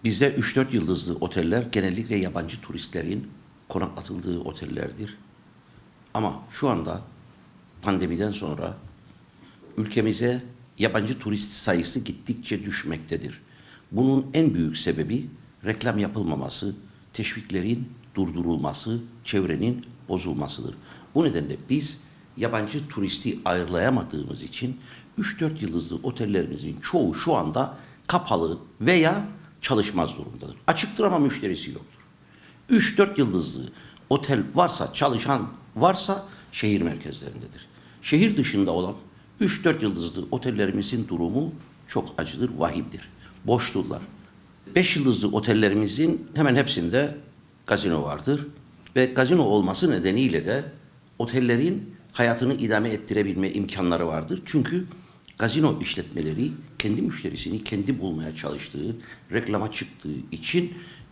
Bizde 3-4 yıldızlı oteller genellikle yabancı turistlerin konaklatıldığı otellerdir. Ama şu anda pandemiden sonra ülkemize yabancı turist sayısı gittikçe düşmektedir. Bunun en büyük sebebi reklam yapılmaması, teşviklerin durdurulması, çevrenin bozulmasıdır. Bu nedenle biz yabancı turisti ağırlayamadığımız için 3-4 yıldızlı otellerimizin çoğu şu anda kapalı veya çalışmaz durumdadır. Açıktır ama müşterisi yoktur. 3-4 yıldızlı otel varsa, çalışan varsa şehir merkezlerindedir. Şehir dışında olan 3-4 yıldızlı otellerimizin durumu çok acıdır, vahimdir. Boşturlar. 5 yıldızlı otellerimizin hemen hepsinde gazino vardır. Ve gazino olması nedeniyle de otellerin hayatını idame ettirebilme imkanları vardır. Çünkü gazino işletmeleri kendi müşterisini kendi bulmaya çalıştığı, reklama çıktığı için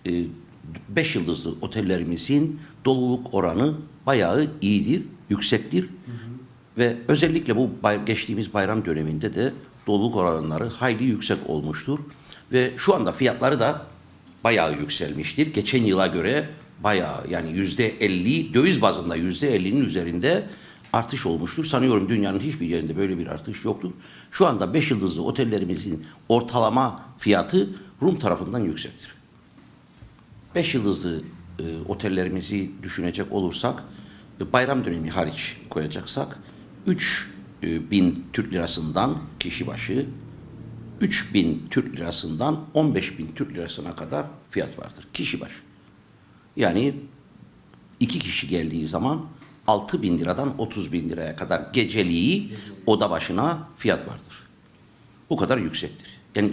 5 yıldızlı otellerimizin doluluk oranı bayağı iyidir, yüksektir. Ve özellikle bu geçtiğimiz bayram döneminde de doluluk oranları hayli yüksek olmuştur. Ve şu anda fiyatları da bayağı yükselmiştir. Geçen yıla göre bayağı, yani %50, döviz bazında %50'nin üzerinde artış olmuştur. Sanıyorum dünyanın hiçbir yerinde böyle bir artış yoktur. Şu anda 5 yıldızlı otellerimizin ortalama fiyatı Rum tarafından yüksektir. 5 yıldızlı otellerimizi düşünecek olursak, bayram dönemi hariç koyacaksak, 3.000 Türk lirasından kişi başı, 3.000 Türk lirasından 15.000 Türk lirasına kadar fiyat vardır. Kişi başı. Yani 2 kişi geldiği zaman 6.000 liradan 30.000 liraya kadar geceliği oda başına fiyat vardır. Bu kadar yüksektir. Yani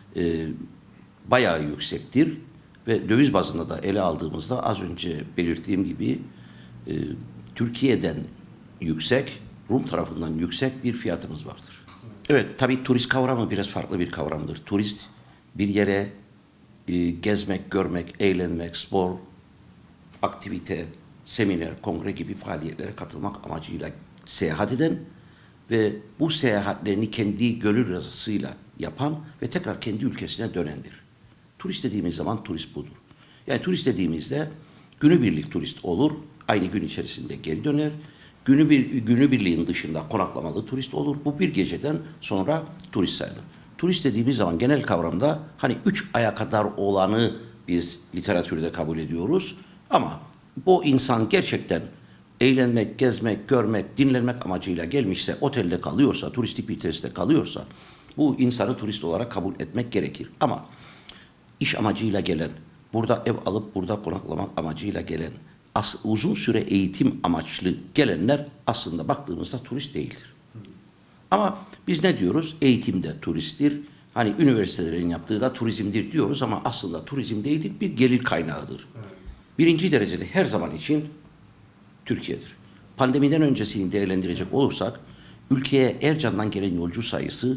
bayağı yüksektir ve döviz bazında da ele aldığımızda az önce belirttiğim gibi Türkiye'den yüksek, Rum tarafından yüksek bir fiyatımız vardır. Evet, tabii turist kavramı biraz farklı bir kavramdır. Turist bir yere gezmek, görmek, eğlenmek, spor, aktivite, seminer, kongre gibi faaliyetlere katılmak amacıyla seyahat eden ve bu seyahatlerini kendi gönül rızasıyla yapan ve tekrar kendi ülkesine dönendir. Turist dediğimiz zaman turist budur. Yani turist dediğimizde günübirlik turist olur, aynı gün içerisinde geri döner. Günübirliğin dışında konaklamalı turist olur. Bu bir geceden sonra turist sayılır. Turist dediğimiz zaman genel kavramda hani 3 aya kadar olanı biz literatürde kabul ediyoruz. Ama bu insan gerçekten eğlenmek, gezmek, görmek, dinlenmek amacıyla gelmişse, otelde kalıyorsa, turistik bir tesiste kalıyorsa bu insanı turist olarak kabul etmek gerekir. Ama iş amacıyla gelen, burada ev alıp burada konaklamak amacıyla gelen, uzun süre eğitim amaçlı gelenler aslında baktığımızda turist değildir. Ama biz ne diyoruz? Eğitimde turisttir. Hani üniversitelerin yaptığı da turizmdir diyoruz ama aslında turizm değildir, bir gelir kaynağıdır. Birinci derecede her zaman için Türkiye'dir. Pandemiden öncesini değerlendirecek olursak, ülkeye Ercan'dan gelen yolcu sayısı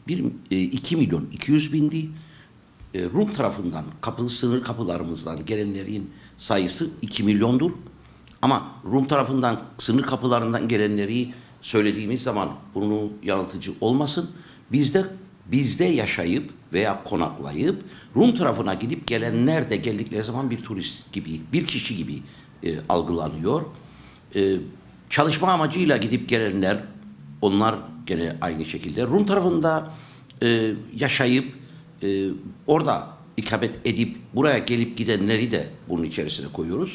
2 milyon 200 bindi. Rum tarafından sınır kapılarımızdan gelenlerin sayısı 2 milyondur. Ama Rum tarafından sınır kapılarından gelenleri söylediğimiz zaman bunu yanıltıcı olmasın. Bizde yaşayıp veya konaklayıp Rum tarafına gidip gelenler de geldikleri zaman bir turist gibi, bir kişi gibi algılanıyor. Çalışma amacıyla gidip gelenler, onlar gene aynı şekilde Rum tarafında yaşayıp orada ikamet edip buraya gelip gidenleri de bunun içerisine koyuyoruz.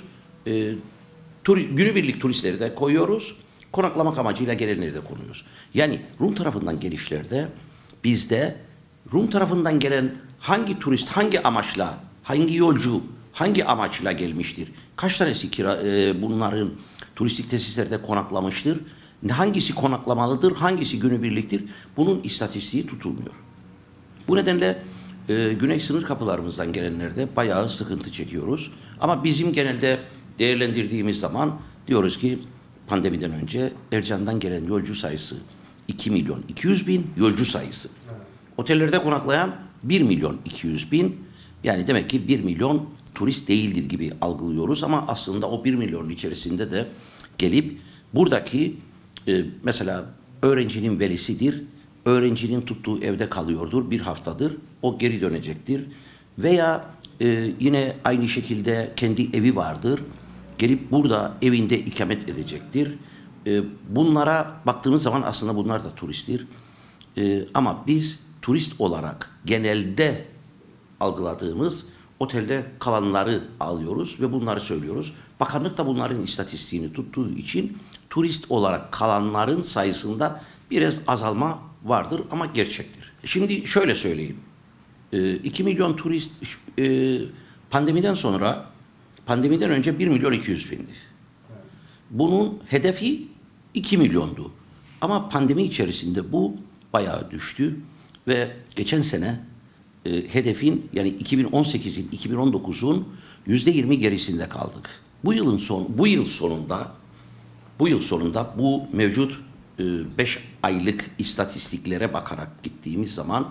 Günübirlik turistleri de koyuyoruz. Konaklamak amacıyla gelenleri de konuyoruz. Yani Rum tarafından gelişlerde bizde Rum tarafından gelen hangi turist, hangi amaçla, hangi yolcu, hangi amaçla gelmiştir? Kaç tanesi bunların turistik tesislerde konaklamıştır? Hangisi konaklamalıdır, hangisi günübirliktir? Bunun istatistiği tutulmuyor. Bu nedenle güney sınır kapılarımızdan gelenlerde bayağı sıkıntı çekiyoruz. Ama bizim genelde değerlendirdiğimiz zaman diyoruz ki pandemiden önce Ercan'dan gelen yolcu sayısı 2 milyon 200 bin yolcu sayısı. Otellerde konaklayan 1 milyon 200 bin, yani demek ki 1 milyon turist değildir gibi algılıyoruz ama aslında o 1 milyonun içerisinde de gelip buradaki mesela öğrencinin velisidir, öğrencinin tuttuğu evde kalıyordur bir haftadır, o geri dönecektir. Veya yine aynı şekilde kendi evi vardır. Gelip burada evinde ikamet edecektir. Bunlara baktığımız zaman aslında bunlar da turisttir. Ama biz turist olarak genelde algıladığımız otelde kalanları alıyoruz ve bunları söylüyoruz. Bakanlık da bunların istatistiğini tuttuğu için turist olarak kalanların sayısında biraz azalma vardır ama gerçektir. Şimdi şöyle söyleyeyim. 2 milyon turist pandemiden sonra, pandemiden önce 1 milyon 200 bindi. Bunun hedefi 2 milyondu. Ama pandemi içerisinde bu bayağı düştü ve geçen sene hedefin yani 2018'in 2019'un %20 gerisinde kaldık. Bu yıl sonunda bu mevcut 5 aylık istatistiklere bakarak gittiğimiz zaman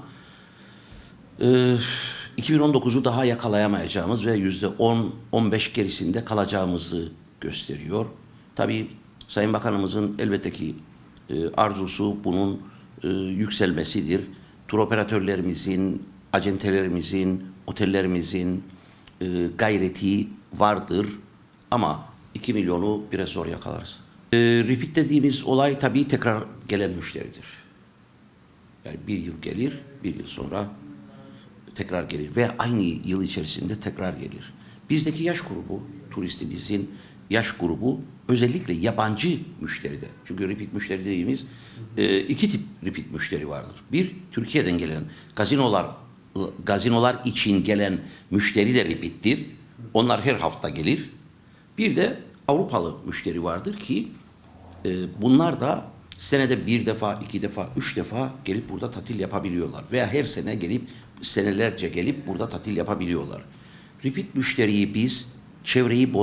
2019'u daha yakalayamayacağımız ve %10-15 gerisinde kalacağımızı gösteriyor. Tabii Sayın Bakanımızın elbette ki arzusu bunun yükselmesidir. Tur operatörlerimizin, acentelerimizin, otellerimizin gayreti vardır ama 2 milyonu biraz zor yakalarız. Repeat dediğimiz olay tabii tekrar gelen müşteridir. Yani bir yıl gelir, bir yıl sonra tekrar gelir ve aynı yıl içerisinde tekrar gelir. Bizdeki yaş grubu, turistimizin yaş grubu özellikle yabancı müşteride. Çünkü repeat müşteri dediğimiz iki tip repeat müşteri vardır. Bir, Türkiye'den gelen gazinolar için gelen müşteri de repeat'tir. Onlar her hafta gelir. Bir de Avrupalı müşteri vardır ki bunlar da senede bir defa, iki defa, üç defa gelip burada tatil yapabiliyorlar. Veya her sene gelip, senelerce gelip burada tatil yapabiliyorlar. Repeat müşteriyi biz çevreyi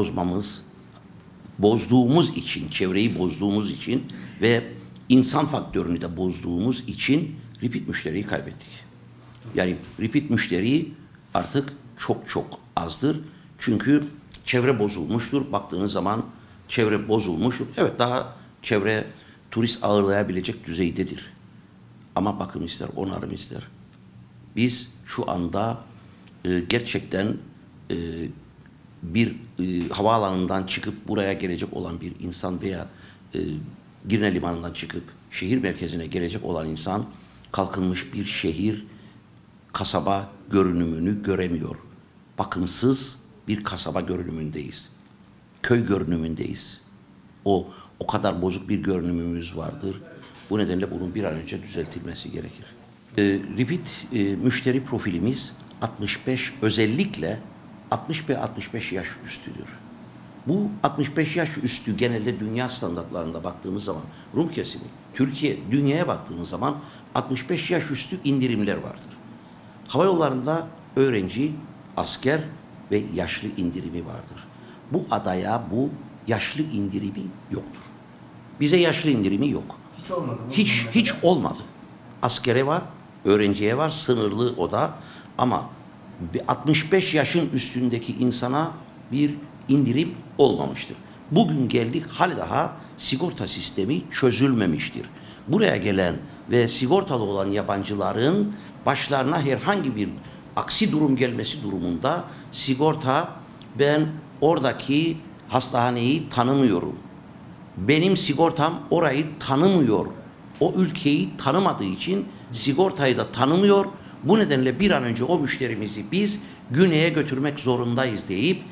bozduğumuz için ve insan faktörünü de bozduğumuz için repeat müşteriyi kaybettik. Yani repeat müşteri artık çok azdır. Çünkü çevre bozulmuştur. Baktığınız zaman çevre bozulmuştur. Evet, daha çevre turist ağırlayabilecek düzeydedir. Ama bakım ister, onarım ister. Biz şu anda gerçekten bir havaalanından çıkıp buraya gelecek olan bir insan veya Girne Limanı'ndan çıkıp şehir merkezine gelecek olan insan kalkınmış bir şehir, kasaba görünümünü göremiyor. Bakımsız bir kasaba görünümündeyiz. Köy görünümündeyiz. O kadar bozuk bir görünümümüz vardır. Bu nedenle bunun bir an önce düzeltilmesi gerekir. Repeat müşteri profilimiz 65, özellikle 60 ve 65 yaş üstüdür. Bu 65 yaş üstü genelde dünya standartlarında baktığımız zaman Rum kesimi, Türkiye, dünyaya baktığımız zaman 65 yaş üstü indirimler vardır. Havayollarında öğrenci, asker ve yaşlı indirimi vardır. Bu adaya bu yaşlı indirimi yoktur. Bize yaşlı indirimi yok. Hiç olmadı mı? Hiç olmadı. Askere var, öğrenciye var, sınırlı o da. Ama 65 yaşın üstündeki insana bir indirim olmamıştır. Bugün geldik, hala daha sigorta sistemi çözülmemiştir. Buraya gelen ve sigortalı olan yabancıların başlarına herhangi bir aksi durum gelmesi durumunda sigorta, ben oradaki hastaneyi tanımıyorum, benim sigortam orayı tanımıyor, o ülkeyi tanımadığı için sigortayı da tanımıyor. Bu nedenle bir an önce o müşterimizi biz güneye götürmek zorundayız deyip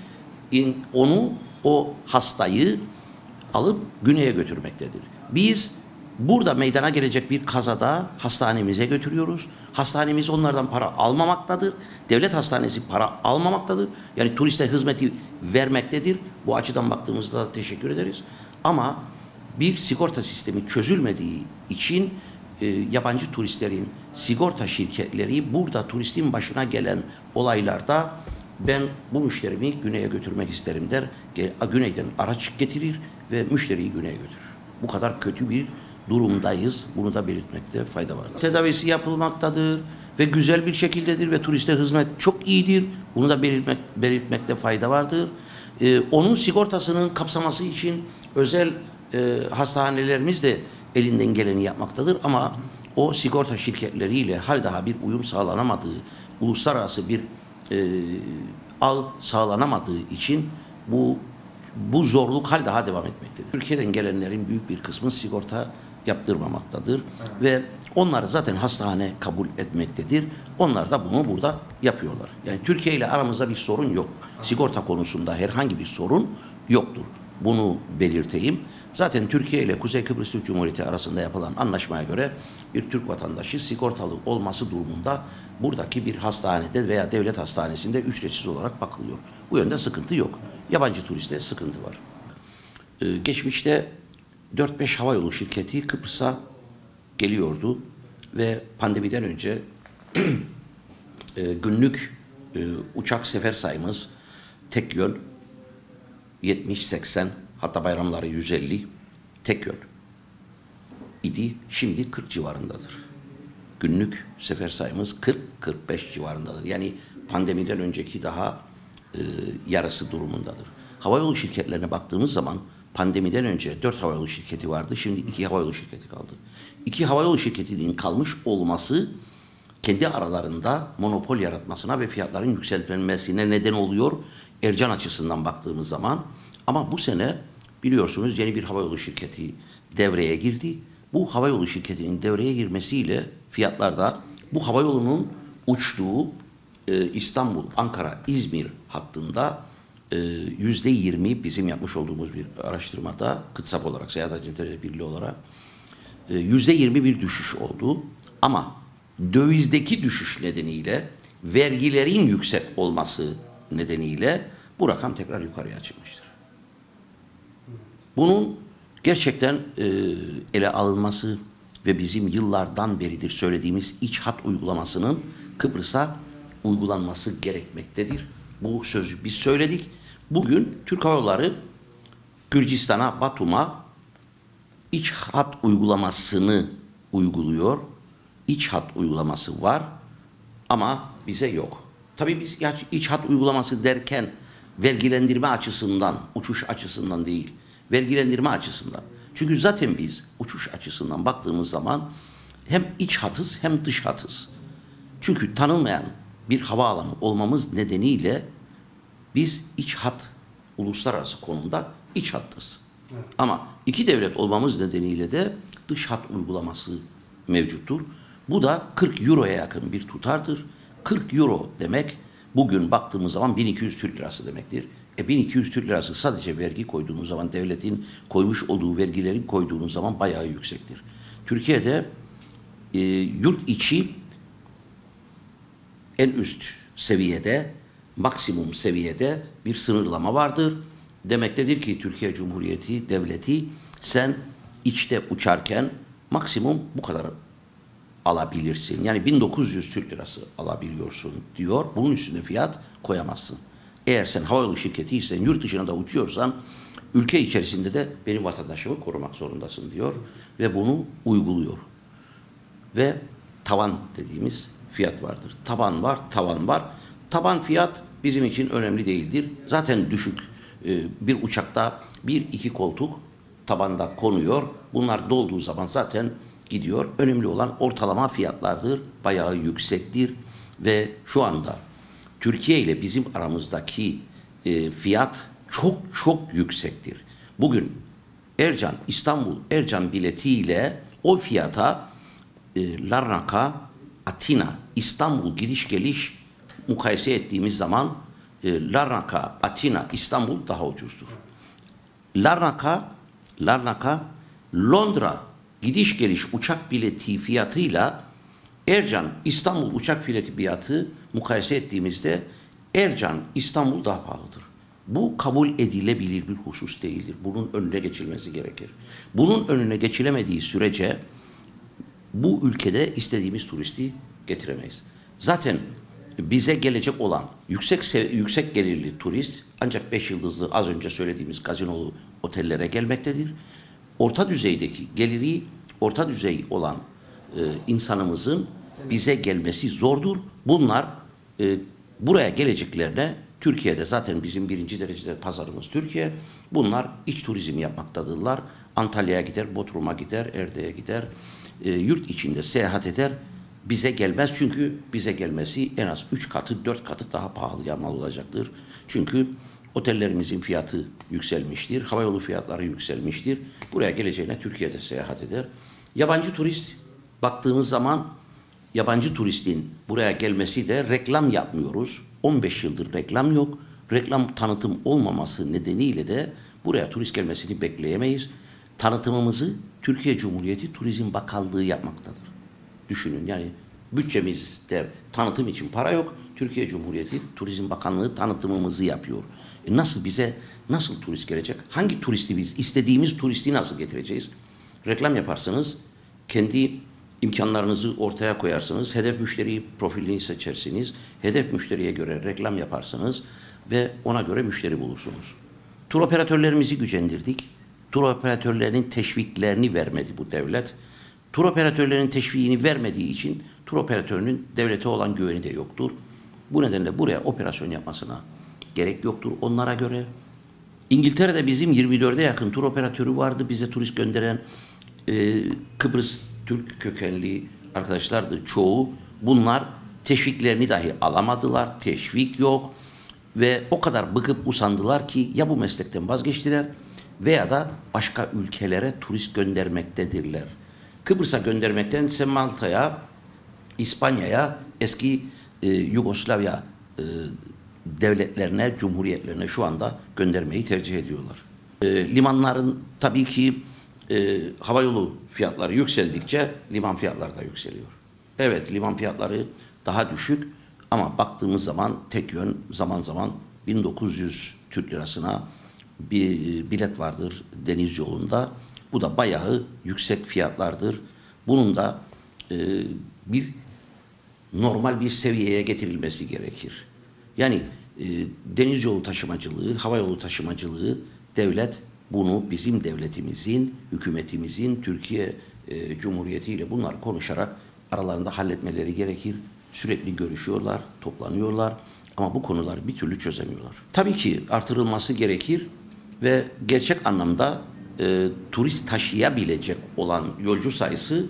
o hastayı alıp güneye götürmektedir. Biz burada meydana gelecek bir kazada hastanemize götürüyoruz. Hastanemiz onlardan para almamaktadır. Devlet hastanesi para almamaktadır. Yani turiste hizmeti vermektedir. Bu açıdan baktığımızda da teşekkür ederiz. Ama bir sigorta sistemi çözülmediği için yabancı turistlerin sigorta şirketleri burada turistin başına gelen olaylarda ben bu müşterimi güneye götürmek isterim der. Güneyden araç getirir ve müşteriyi güneye götürür. Bu kadar kötü bir durumdayız. Bunu da belirtmekte fayda var. Tedavisi yapılmaktadır ve güzel bir şekildedir ve turiste hizmet çok iyidir. Bunu da belirtmekte fayda vardır. Onun sigortasının kapsaması için özel hastanelerimiz de elinden geleni yapmaktadır ama o sigorta şirketleriyle hal daha bir uyum sağlanamadığı, uluslararası bir ağ sağlanamadığı için bu zorluk hal daha devam etmektedir. Türkiye'den gelenlerin büyük bir kısmı sigorta yaptırmamaktadır ve onları zaten hastane kabul etmektedir. Onlar da bunu burada yapıyorlar. Yani Türkiye ile aramızda bir sorun yok. Sigorta konusunda herhangi bir sorun yoktur. Bunu belirteyim. Zaten Türkiye ile Kuzey Kıbrıs Türk Cumhuriyeti arasında yapılan anlaşmaya göre bir Türk vatandaşı sigortalı olması durumunda buradaki bir hastanede veya devlet hastanesinde ücretsiz olarak bakılıyor. Bu yönde sıkıntı yok. Yabancı turiste sıkıntı var. Geçmişte 4-5 havayolu şirketi Kıbrıs'a geliyordu ve pandemiden önce günlük uçak sefer sayımız tek yön 70-80, hatta bayramları 150 tek yön idi. Şimdi 40 civarındadır. Günlük sefer sayımız 40-45 civarındadır. Yani pandemiden önceki daha yarısı durumundadır. Havayolu şirketlerine baktığımız zaman pandemiden önce 4 havayolu şirketi vardı. Şimdi 2 havayolu şirketi kaldı. 2 havayolu şirketinin kalmış olması kendi aralarında monopol yaratmasına ve fiyatların yükseltilmesine neden oluyor Ercan açısından baktığımız zaman. Ama bu sene biliyorsunuz yeni bir havayolu şirketi devreye girdi. Bu havayolu şirketinin devreye girmesiyle fiyatlarda bu havayolunun uçtuğu İstanbul, Ankara, İzmir hattında %20 bizim yapmış olduğumuz bir araştırmada KıTSAP olarak, Seyahat Acenteleri Birliği olarak %20 bir düşüş oldu. Ama dövizdeki düşüş nedeniyle, vergilerin yüksek olması nedeniyle bu rakam tekrar yukarıya çıkmıştır. Bunun gerçekten ele alınması ve bizim yıllardan beridir söylediğimiz iç hat uygulamasının Kıbrıs'a uygulanması gerekmektedir. Bu sözü biz söyledik. Bugün Türk Hava Yolları Gürcistan'a, Batum'a iç hat uygulamasını uyguluyor. İç hat uygulaması var ama bize yok. Tabii biz iç hat uygulaması derken vergilendirme açısından, uçuş açısından değil, vergilendirme açısından. Çünkü zaten biz uçuş açısından baktığımız zaman hem iç hatız hem dış hatız. Çünkü tanınmayan bir havaalanı olmamız nedeniyle biz iç hat, uluslararası konumda iç hattız. Evet. Ama iki devlet olmamız nedeniyle de dış hat uygulaması mevcuttur. Bu da 40 euroya yakın bir tutardır. 40 euro demek bugün baktığımız zaman 1200 Türk lirası demektir. 1200 Türk lirası sadece vergi koyduğunuz zaman, devletin koymuş olduğu vergilerin koyduğunuz zaman bayağı yüksektir. Türkiye'de yurt içi en üst seviyede, maksimum seviyede bir sınırlama vardır. Demektedir ki Türkiye Cumhuriyeti Devleti sen içte uçarken maksimum bu kadar alabilirsin. Yani 1900 Türk lirası alabiliyorsun diyor. Bunun üstüne fiyat koyamazsın. Eğer sen havayolu şirketiysen, yurt dışına da uçuyorsan ülke içerisinde de benim vatandaşımı korumak zorundasın diyor ve bunu uyguluyor. Ve tavan dediğimiz fiyat vardır. Taban var, tavan var. Taban fiyat bizim için önemli değildir. Zaten düşük bir uçakta 1-2 koltuk tabanda konuyor. Bunlar dolduğu zaman zaten gidiyor. Önemli olan ortalama fiyatlardır. Bayağı yüksektir ve şu anda Türkiye ile bizim aramızdaki fiyat çok yüksektir. Bugün Ercan, İstanbul Ercan biletiyle o fiyata Larnaca, Atina, İstanbul gidiş geliş mukayese ettiğimiz zaman Larnaca, Atina, İstanbul daha ucuzdur. Larnaca, Londra gidiş geliş uçak bileti fiyatıyla Ercan, İstanbul uçak bileti fiyatı mukayese ettiğimizde Ercan, İstanbul daha pahalıdır. Bu kabul edilebilir bir husus değildir. Bunun önüne geçilmesi gerekir. Bunun önüne geçilemediği sürece bu ülkede istediğimiz turisti getiremeyiz. Zaten bize gelecek olan yüksek gelirli turist ancak 5 yıldızlı az önce söylediğimiz gazinolu otellere gelmektedir. Orta düzeydeki geliri orta düzey olan insanımızın bize gelmesi zordur. Bunlar buraya geleceklerine Türkiye'de zaten bizim birinci derecede pazarımız Türkiye. Bunlar iç turizm yapmaktadırlar. Antalya'ya gider, Bodrum'a gider, Erdek'e gider, yurt içinde seyahat eder. bize gelmez. Çünkü bize gelmesi en az 3 katı 4 katı daha pahalıya mal olacaktır. Çünkü otellerimizin fiyatı yükselmiştir. Havayolu fiyatları yükselmiştir. Buraya geleceğine Türkiye'de seyahat eder. Yabancı turist baktığımız zaman yabancı turistin buraya gelmesi de reklam yapmıyoruz. 15 yıldır reklam yok. Reklam tanıtım olmaması nedeniyle de buraya turist gelmesini bekleyemeyiz. Tanıtımımızı Türkiye Cumhuriyeti Turizm Bakanlığı yapmaktadır. Düşünün yani bütçemizde tanıtım için para yok. Türkiye Cumhuriyeti Turizm Bakanlığı tanıtımımızı yapıyor. Nasıl turist gelecek? Hangi turisti biz istediğimiz turisti nasıl getireceğiz? Reklam yaparsınız, kendi imkanlarınızı ortaya koyarsınız, hedef müşteri profilini seçersiniz, hedef müşteriye göre reklam yaparsınız ve ona göre müşteri bulursunuz. Tur operatörlerimizi gücendirdik. Tur operatörlerinin teşviklerini vermedi bu devlet. Tur operatörlerinin teşviğini vermediği için tur operatörünün devlete olan güveni de yoktur. Bu nedenle buraya operasyon yapmasına gerek yoktur onlara göre. İngiltere'de bizim 24'e yakın tur operatörü vardı. Bize turist gönderen Kıbrıs Türk kökenli arkadaşlardı çoğu. Bunlar teşviklerini dahi alamadılar. Teşvik yok. Ve o kadar bıkıp usandılar ki ya bu meslekten vazgeçtiler veya da başka ülkelere turist göndermektedirler. Kıbrıs'a göndermektense Malta'ya, İspanya'ya, eski Yugoslavya devletlerine, cumhuriyetlerine şu anda göndermeyi tercih ediyorlar. Limanların tabii ki havayolu fiyatları yükseldikçe liman fiyatları da yükseliyor. Evet, liman fiyatları daha düşük ama baktığımız zaman tek yön zaman zaman 1900 Türk lirasına bir bilet vardır deniz yolunda. Bu da bayağı yüksek fiyatlardır. Bunun da bir normal bir seviyeye getirilmesi gerekir. Yani deniz yolu taşımacılığı, hava yolu taşımacılığı devlet bunu bizim devletimizin, hükümetimizin, Türkiye Cumhuriyeti ile bunlar konuşarak aralarında halletmeleri gerekir. Sürekli görüşüyorlar, toplanıyorlar ama bu konuları bir türlü çözemiyorlar. Tabii ki artırılması gerekir ve gerçek anlamda turist taşıyabilecek olan yolcu sayısı,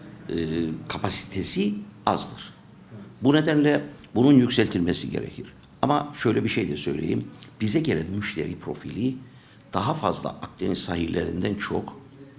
kapasitesi azdır. Bu nedenle bunun yükseltilmesi gerekir. Ama şöyle bir şey de söyleyeyim. Bize gelen müşteri profili daha fazla Akdeniz sahillerinden çok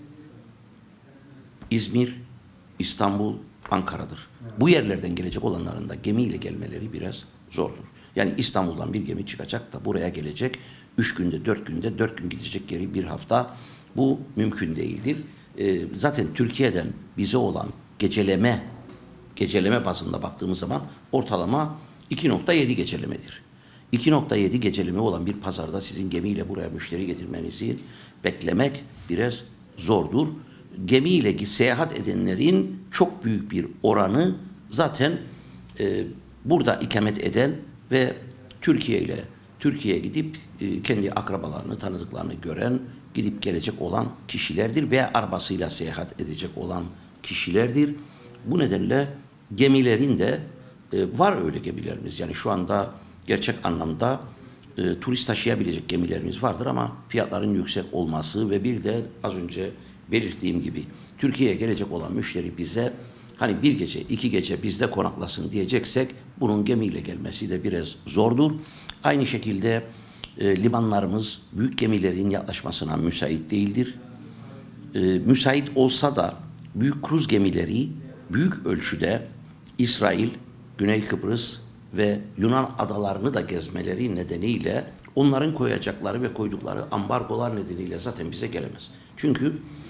İzmir, İstanbul, Ankara'dır. Bu yerlerden gelecek olanların da gemiyle gelmeleri biraz zordur. Yani İstanbul'dan bir gemi çıkacak da buraya gelecek. 3 günde, 4 günde, 4 gün gidecek geri bir hafta. Bu mümkün değildir. Zaten Türkiye'den bize olan geceleme bazında baktığımız zaman ortalama 2,7 gecelemedir. 2,7 geceleme olan bir pazarda sizin gemiyle buraya müşteri getirmenizi beklemek biraz zordur. Gemiyle keseyahat edenlerin çok büyük bir oranı zaten burada ikamet eden ve Türkiye'ye gidip kendi akrabalarını, tanıdıklarını gören, gidip gelecek olan kişilerdir veya arabasıyla seyahat edecek olan kişilerdir. Bu nedenle gemilerin de var öyle gemilerimiz. Yani şu anda gerçek anlamda turist taşıyabilecek gemilerimiz vardır ama fiyatların yüksek olması ve bir de az önce belirttiğim gibi Türkiye'ye gelecek olan müşteri bize hani bir gece, 2 gece bizde konaklasın diyeceksek bunun gemiyle gelmesi de biraz zordur. Aynı şekilde limanlarımız büyük gemilerin yaklaşmasına müsait değildir. Müsait olsa da büyük kruz gemileri büyük ölçüde İsrail, Güney Kıbrıs ve Yunan adalarını da gezmeleri nedeniyle onların koyacakları ve koydukları ambargolar nedeniyle zaten bize gelemez. Çünkü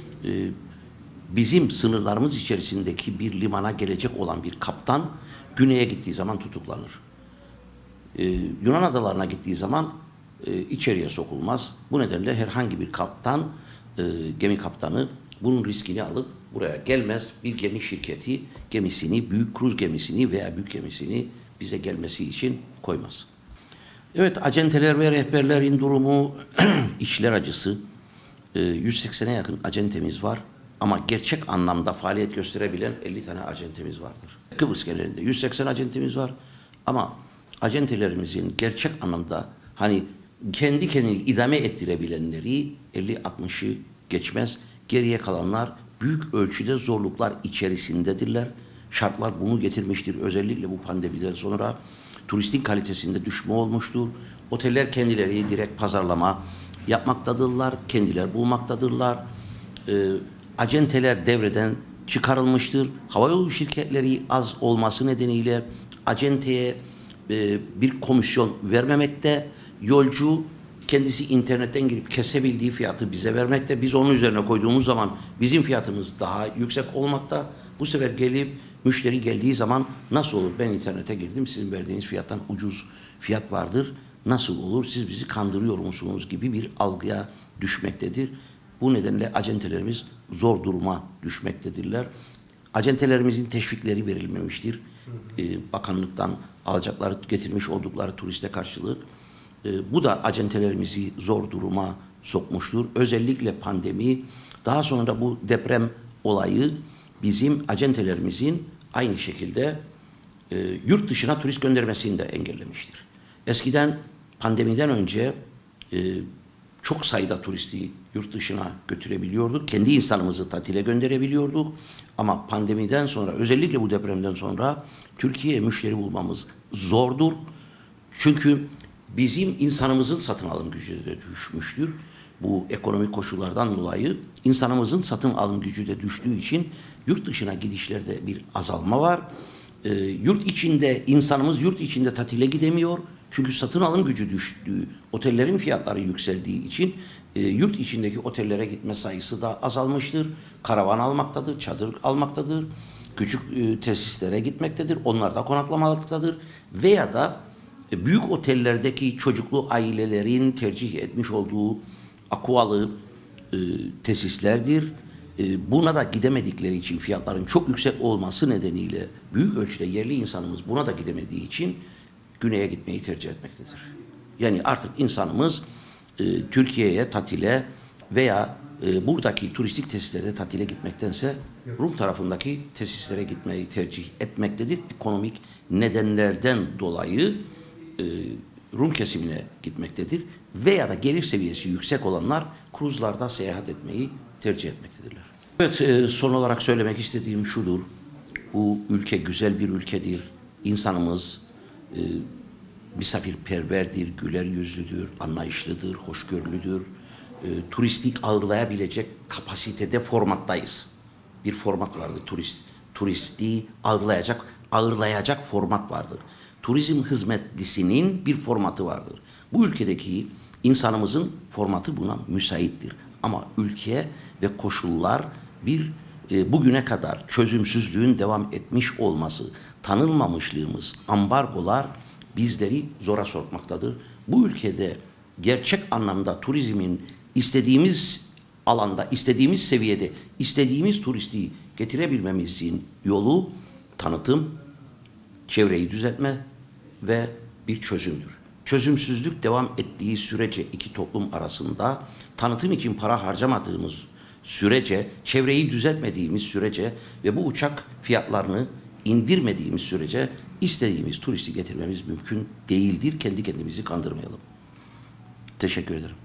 bizim sınırlarımız içerisindeki bir limana gelecek olan bir kaptan güneye gittiği zaman tutuklanır. Yunan adalarına gittiği zaman içeriye sokulmaz. Bu nedenle herhangi bir kaptan, gemi kaptanı bunun riskini alıp buraya gelmez. Bir gemi şirketi gemisini, büyük kruz gemisini veya büyük gemisini bize gelmesi için koymaz. Evet, acenteler ve rehberlerin durumu içler acısı. 180'e yakın acentemiz var. Ama gerçek anlamda faaliyet gösterebilen 50 tane acentemiz vardır. Kıbrıs genelinde 180 acentemiz var. Ama acentelerimizin gerçek anlamda hani kendi kendini idame ettirebilenleri 50-60'ı geçmez. Geriye kalanlar büyük ölçüde zorluklar içerisindedirler. şartlar bunu getirmiştir. Özellikle bu pandemiden sonra turistin kalitesinde düşme olmuştur. Oteller kendileri direkt pazarlama yapmaktadırlar, kendileri bulmaktadırlar. Acenteler devreden çıkarılmıştır. Havayolu şirketleri az olması nedeniyle acenteye bir komisyon vermemekte. Yolcu kendisi internetten girip kesebildiği fiyatı bize vermekte. Biz onun üzerine koyduğumuz zaman bizim fiyatımız daha yüksek olmakta. Bu sefer gelip müşteri geldiği zaman nasıl olur? Ben internete girdim, sizin verdiğiniz fiyattan ucuz fiyat vardır. Nasıl olur? Siz bizi kandırıyor musunuz gibi bir algıya düşmektedir. Bu nedenle acentelerimiz zor duruma düşmektedirler. Acentelerimizin teşvikleri verilmemiştir. Bakanlıktan alacakları, getirmiş oldukları turiste karşılık. Bu da acentelerimizi zor duruma sokmuştur. Özellikle pandemi, daha sonra bu deprem olayı bizim acentelerimizin aynı şekilde yurt dışına turist göndermesini de engellemiştir. Eskiden pandemiden önce çok sayıda turisti yurt dışına götürebiliyorduk. Kendi insanımızı tatile gönderebiliyorduk. Ama pandemiden sonra, özellikle bu depremden sonra Türkiye'ye müşteri bulmamız zordur. Çünkü bizim insanımızın satın alım gücü de düşmüştür. Bu ekonomik koşullardan dolayı insanımızın satın alım gücü de düştüğü için yurt dışına gidişlerde bir azalma var. Yurt içinde, insanımız yurt içinde tatile gidemiyor. Çünkü satın alım gücü düştüğü, otellerin fiyatları yükseldiği için yurt içindeki otellere gitme sayısı da azalmıştır. Karavan almaktadır, çadır almaktadır, küçük tesislere gitmektedir. Onlar da konaklamaktadır. Veya da büyük otellerdeki çocuklu ailelerin tercih etmiş olduğu aqualı tesislerdir. Buna da gidemedikleri için fiyatların çok yüksek olması nedeniyle büyük ölçüde yerli insanımız buna da gidemediği için güneye gitmeyi tercih etmektedir. Yani artık insanımız Türkiye'ye tatile veya buradaki turistik tesislerde tatile gitmektense Rum tarafındaki tesislere gitmeyi tercih etmektedir. Ekonomik nedenlerden dolayı Rum kesimine gitmektedir. Veya da gelir seviyesi yüksek olanlar kruzlarda seyahat etmeyi tercih etmektedirler. Evet, son olarak söylemek istediğim şudur. Bu ülke güzel bir ülkedir. İnsanımız misafirperverdir, güler yüzlüdür, anlayışlıdır, hoşgörülüdür. Turistik ağırlayabilecek kapasitede formattayız. Bir format vardır, turisti ağırlayacak format vardır. Turizm hizmetlisinin bir formatı vardır. Bu ülkedeki insanımızın formatı buna müsaittir. Ama ülke ve koşullar bugüne kadar çözümsüzlüğün devam etmiş olması, tanınmamışlığımız, ambargolar bizleri zora sokmaktadır. Bu ülkede gerçek anlamda turizmin istediğimiz alanda, istediğimiz seviyede, istediğimiz turisti getirebilmemizin yolu tanıtım, çevreyi düzeltme ve bir çözümdür. Çözümsüzlük devam ettiği sürece iki toplum arasında tanıtım için para harcamadığımız sürece, çevreyi düzeltmediğimiz sürece ve bu uçak fiyatlarını indirmediğimiz sürece istediğimiz turisti getirmemiz mümkün değildir. Kendi kendimizi kandırmayalım. Teşekkür ederim.